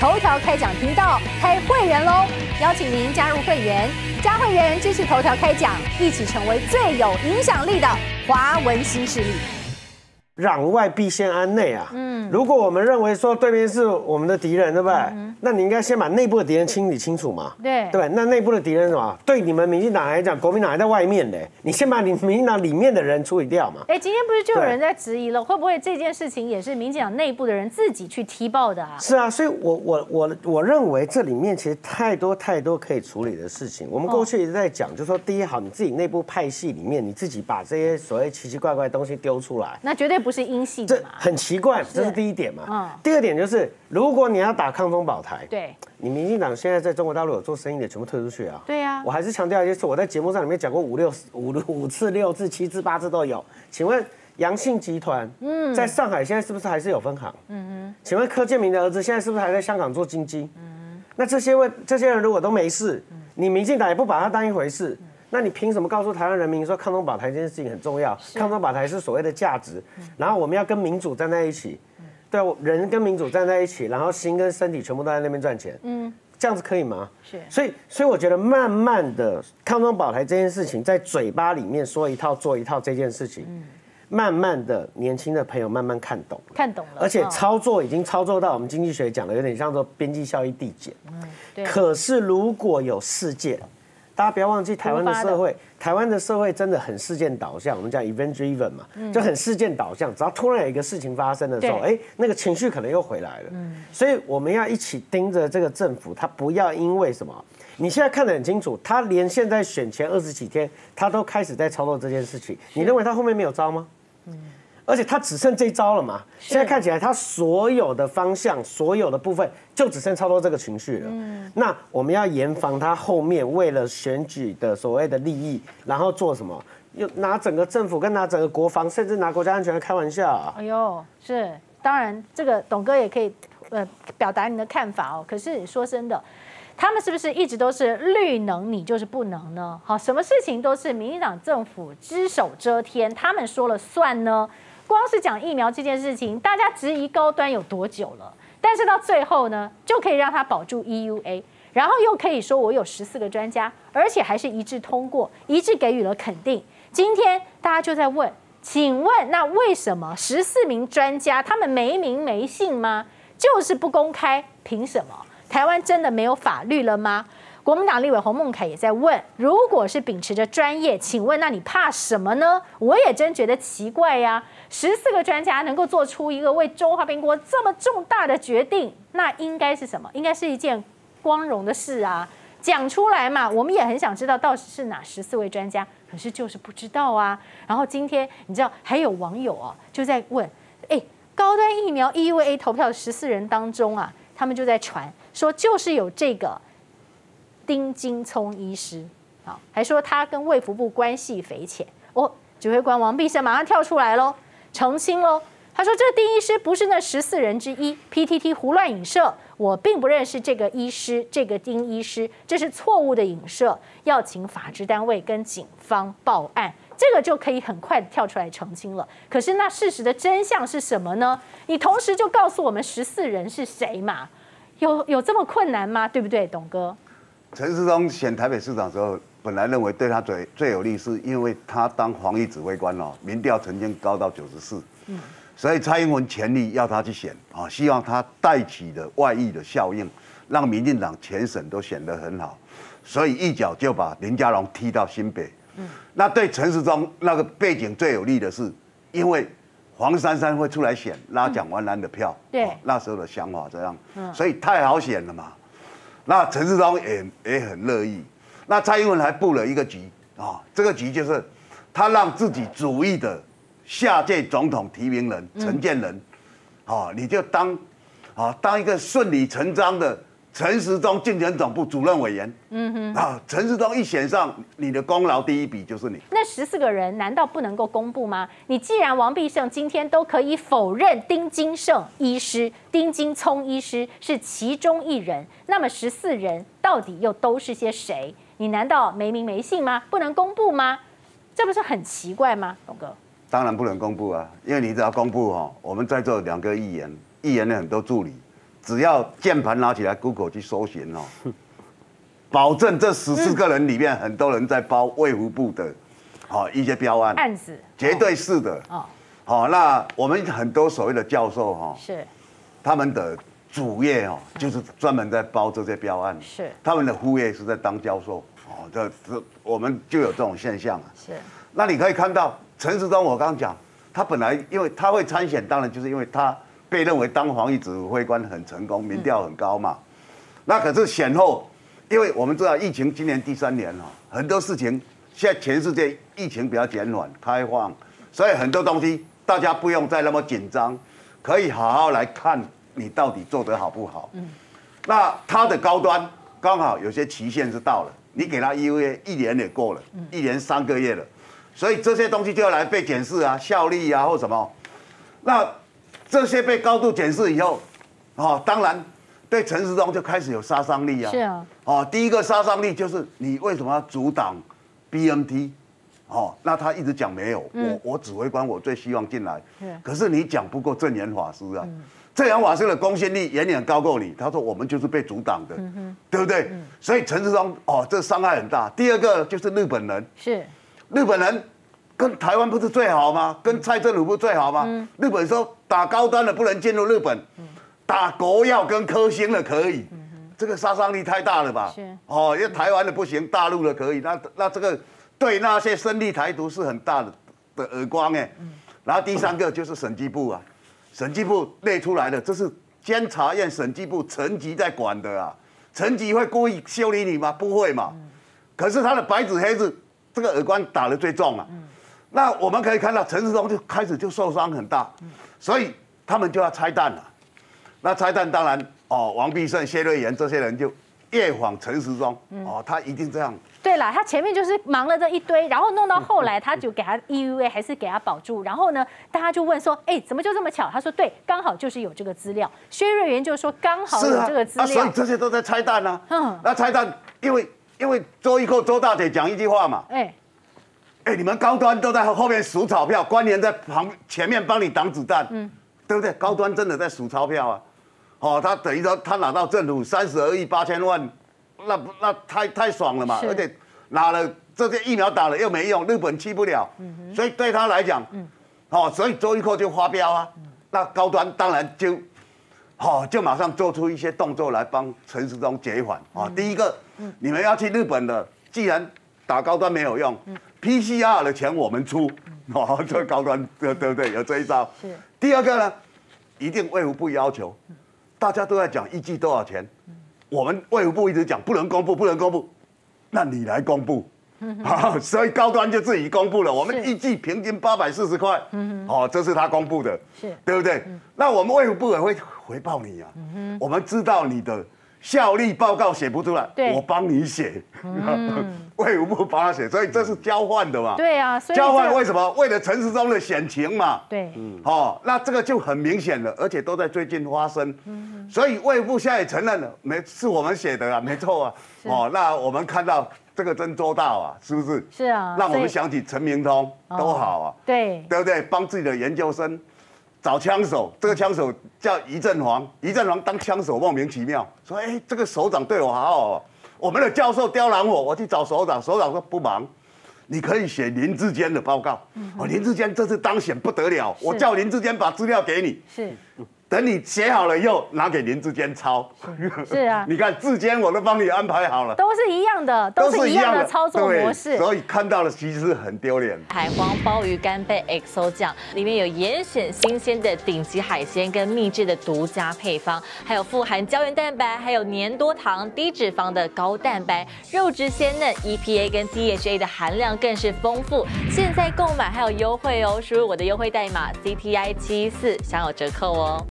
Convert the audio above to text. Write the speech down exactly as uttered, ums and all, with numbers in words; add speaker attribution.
Speaker 1: 头条开讲频道开会员喽！邀请您加入会员，加会员支持头条开讲，一起成为最有影响力的华文新势力。
Speaker 2: 攘外必先安内啊！嗯，如果我们认为说对面是我们的敌人，对不对？嗯、那你应该先把内部的敌人清理清楚嘛。
Speaker 1: 对，
Speaker 2: 对吧？那内部的敌人是什么？对你们民进党来讲，国民党还在外面的，你先把你民进党里面的人处理掉嘛。
Speaker 1: 哎，今天不是就有人在质疑了，会不会这件事情也是民进党内部的人自己去踢爆的啊？
Speaker 2: 是啊，所以我我我我认为这里面其实太多太多可以处理的事情。我们过去一直在讲，哦、就说第一，好，你自己内部派系里面，你自己把这些所谓奇奇怪怪的东西丢出来，
Speaker 1: 那绝对不是英系的。
Speaker 2: 很奇怪，这是第一点嘛。嗯。第二点就是，如果你要打抗中保台，
Speaker 1: 对，
Speaker 2: 你民进党现在在中国大陆有做生意的，全部退出去啊。
Speaker 1: 对啊。
Speaker 2: 我还是强调一件事，我在节目上里面讲过五六五五次、六次、七次、八次都有。请问阳信集团，嗯，在上海现在是不是还是有分行？嗯哼。请问柯建铭的儿子现在是不是还在香港做经济？嗯。那这些位这些人如果都没事，你民进党也不把它当一回事。那你凭什么告诉台湾人民说抗中保台这件事情很重要？抗中保台是所谓的价值，然后我们要跟民主站在一起，对啊，人跟民主站在一起，然后心跟身体全部都在那边赚钱，嗯，这样子可以吗？是，所以所以我觉得慢慢的抗中保台这件事情，在嘴巴里面说一套做一套这件事情，慢慢的年轻的朋友慢慢看懂了，
Speaker 1: 看懂了，
Speaker 2: 而且操作已经操作到我们经济学讲的有点像做边际效益递减，嗯，对。可是如果有事件，大家不要忘记，台湾的社会，台湾的社会真的很事件导向，我们讲 event driven 嘛，嗯、就很事件导向。只要突然有一个事情发生的时候，哎，那个情绪可能又回来了。嗯、所以我们要一起盯着这个政府，他不要因为什么，你现在看得很清楚，他连现在选前二十几天，他都开始在操作这件事情。你认为他后面没有招吗？嗯。而且他只剩这一招了嘛？现在看起来，他所有的方向、所有的部分，就只剩操作这个情绪了。嗯，那我们要严防他后面为了选举的所谓的利益，然后做什么？又拿整个政府跟拿整个国防，甚至拿国家安全来开玩笑啊！
Speaker 1: 哎呦，是，当然这个董哥也可以呃表达你的看法哦。可是说真的，他们是不是一直都是绿能，你就是不能呢？好，什么事情都是民进党政府只手遮天，他们说了算呢？光是讲疫苗这件事情，大家质疑高端有多久了？但是到最后呢，就可以让他保住 E U A， 然后又可以说我有十四个专家，而且还是一致通过，一致给予了肯定。今天大家就在问，请问那为什么十四名专家他们没名没姓吗？就是不公开，凭什么？台湾真的没有法律了吗？国民党立委洪孟凯也在问，如果是秉持着专业，请问那你怕什么呢？我也真觉得奇怪呀。十四个专家能够做出一个为中华民国这么重大的决定，那应该是什么？应该是一件光荣的事啊！讲出来嘛，我们也很想知道到底是哪十四位专家，可是就是不知道啊。然后今天你知道还有网友哦就在问，哎，高端疫苗 E U A 投票的十四人当中啊，他们就在传说就是有这个丁金聪医师，好，还说他跟卫福部关系匪浅。哦，指挥官王必胜马上跳出来喽，澄清喽。他说这个丁医师不是那十四人之一 ，P T T 胡乱影射，我并不认识这个医师，这个丁医师，这是错误的影射，要请法制单位跟警方报案，这个就可以很快的跳出来澄清了。可是那事实的真相是什么呢？你同时就告诉我们十四人是谁嘛？有有这么困难吗？对不对，董哥？
Speaker 3: 陈时中选台北市长的时候，本来认为对他最最有利，是因为他当防疫指挥官哦，民调曾经高到九十四，嗯，所以蔡英文全力要他去选啊，希望他带起的外溢的效应，让民进党全省都选得很好，所以一脚就把林佳龙踢到新北，嗯，那对陈时中那个背景最有利的是，因为黄珊珊会出来选拉蒋万安的票，对、哦，那时候的想法这样，嗯，所以太好选了嘛。那陈时中也也很乐意，那蔡英文还布了一个局啊、哦，这个局就是他让自己主义的下届总统提名人陈建仁，啊、哦，你就当啊、哦、当一个顺理成章的陈时中竞选总部主任委员，嗯哼，啊，陈时中一选上，你的功劳第一笔就是你。
Speaker 1: 那十四个人难道不能够公布吗？你既然王必胜今天都可以否认丁金胜医师、丁金聪医师是其中一人，那么十四人到底又都是些谁？你难道没名没姓吗？不能公布吗？这不是很奇怪吗，董哥？
Speaker 3: 当然不能公布啊，因为你只要公布哈，我们在座两个议员，议员的很多助理， 只要键盘拿起来 ，Google 去搜寻哦，保证这十四个人里面很多人在包卫福部的，好一些标案
Speaker 1: 案子，
Speaker 3: 绝对是的。哦，好，那我们很多所谓的教授哈，
Speaker 1: 是
Speaker 3: 他们的主业哦，就是专门在包这些标案，
Speaker 1: 是
Speaker 3: 他们的副业是在当教授。哦，这这我们就有这种现象啊。
Speaker 1: 是，
Speaker 3: 那你可以看到陈时中，我刚刚讲，他本来因为他会参选，当然就是因为他被认为当防疫指挥官很成功，民调很高嘛。那可是选后，因为我们知道疫情今年第三年了，很多事情现在全世界疫情比较减缓开放，所以很多东西大家不用再那么紧张，可以好好来看你到底做得好不好。嗯，那他的高端刚好有些期限是到了，你给他 E U A 一年也过了，一年三个月了，所以这些东西就要来被检视啊，效力啊或什么。那这些被高度检视以后，哦，当然对陈时中就开始有杀伤力啊。
Speaker 1: 是啊。
Speaker 3: 哦，第一个杀伤力就是你为什么要阻挡 B M T？ 哦，那他一直讲没有，嗯、我我指挥官我最希望进来，可是你讲不过证严法师啊。嗯，证严法师的公信力远远高过你。他说我们就是被阻挡的，嗯、对不对？嗯、所以陈时中哦，这伤害很大。第二个就是日本人，
Speaker 1: 是
Speaker 3: 日本人跟台湾不是最好吗？跟蔡政府不是最好吗？嗯、日本说打高端的不能进入日本，嗯、打国药跟科兴的可以。嗯、这个杀伤力太大了吧？是哦，因为台湾的不行，大陆的可以。那那这个对那些生力台独是很大的的耳光哎。嗯、然后第三个就是审计部啊。审计部列出来的，这是监察院审计部层级在管的啊，层级会故意修理你吗？不会嘛。可是他的白纸黑字，这个耳光打得最重啊。那我们可以看到陈时中就开始就受伤很大，所以他们就要拆弹了。那拆弹当然哦，王必胜、谢瑞元这些人就夜访陈时中，哦，他一定这样。
Speaker 1: 对啦，他前面就是忙了这一堆，然后弄到后来，他就给他 E U A 还是给他保住，然后呢，大家就问说，哎，怎么就这么巧？他说对，刚好就是有这个资料。薛瑞元就说刚好有这个资料，
Speaker 3: 啊啊、所以这些都在拆弹啊。嗯，那拆弹，因为因为周一蔻周大姐讲一句话嘛，哎，哎，你们高端都在后面数钞票，官员在旁前面帮你挡子弹，嗯，对不对？高端真的在数钞票啊，哦，他等于说他拿到政府三十二亿八千万。那那太太爽了嘛，而且拿了这些疫苗打了又没用，日本去不了，嗯、所以对他来讲，嗯、哦，所以周一蔻就发飙啊，嗯、那高端当然就，哦，就马上做出一些动作来帮陈时中解缓啊。嗯、第一个，嗯、你们要去日本的，既然打高端没有用，嗯、P C R 的钱我们出，嗯、哦，这高端对对不对？有这一招。是。第二个呢，一定卫福部要求，大家都在讲一剂多少钱。嗯我们卫福部一直讲不能公布，不能公布，那你来公布，好，所以高端就自己公布了。我们一剂平均八百四十块，哦，这是他公布的，对不对？那我们卫福部也会回报你啊，我们知道你的效力报告写不出来，我帮你写，卫福部帮他写，所以这是交换的嘛。
Speaker 1: 对啊，
Speaker 3: 交换为什么？为了陈时中的选情嘛。
Speaker 1: 对，
Speaker 3: 哦，那这个就很明显了，而且都在最近发生。所以卫福部现在也承认了，没是我们写的啊，没错啊。哦，那我们看到这个真周到啊，是不是？
Speaker 1: 是啊，
Speaker 3: 让我们想起陈明通都好啊，
Speaker 1: 对，
Speaker 3: 对不对？帮自己的研究生找枪手，这个枪手叫余振煌，余振煌当枪手莫名其妙，说哎，这个首长对我好好哦。我们的教授刁难我，我去找首长，首长说不忙。你可以写林智坚的报告。哦，林智坚这次当选不得了，我叫林智坚把资料给你。是。等你写好了以后，拿给林智坚抄。
Speaker 1: 是啊。
Speaker 3: 你看智坚我都帮你安排好了。
Speaker 1: 都是一样的，都是一样的操作模式。
Speaker 3: 所以看到了其实很丢脸。
Speaker 4: 海皇鲍鱼干贝 X O 酱里面有严选新鲜的顶级海鲜跟秘制的独家配方，还有富含胶原蛋白，还有粘多糖、低脂肪的高蛋白，肉质鲜嫩 ，E P A 跟 D H A 的含量更是丰富。现在购买还有优惠哦，输入我的优惠代码 C T I 七一四享有折扣哦。